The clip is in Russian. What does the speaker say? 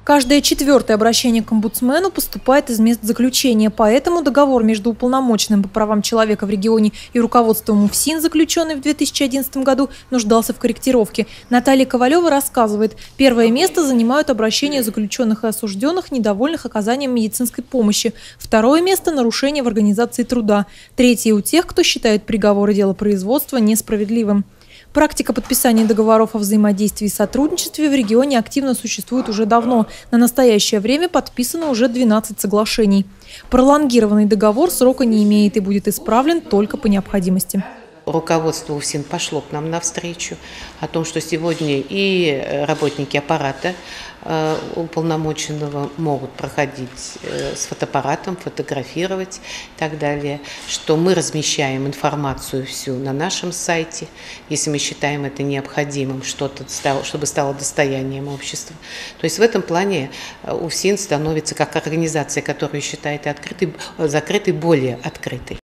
Каждое четвертое обращение к омбудсмену поступает из мест заключения, поэтому договор между уполномоченным по правам человека в регионе и руководством УФСИН, заключенный в 2011 году, нуждался в корректировке. Наталья Ковалева рассказывает, первое место занимают обращения заключенных и осужденных, недовольных оказанием медицинской помощи. Второе место – нарушение в организации труда. Третье – у тех, кто считает приговоры делопроизводства несправедливым. Практика подписания договоров о взаимодействии и сотрудничестве в регионе активно существует уже давно. На настоящее время подписано уже 12 соглашений. Пролонгированный договор срока не имеет и будет исправлен только по необходимости. Руководство УФСИН пошло к нам навстречу о том, что сегодня и работники аппарата уполномоченного могут проходить с фотоаппаратом, фотографировать и так далее, что мы размещаем информацию всю на нашем сайте, если мы считаем это необходимым, чтобы стало достоянием общества. То есть в этом плане УФСИН становится как организация, которую считает закрытой, более открытой.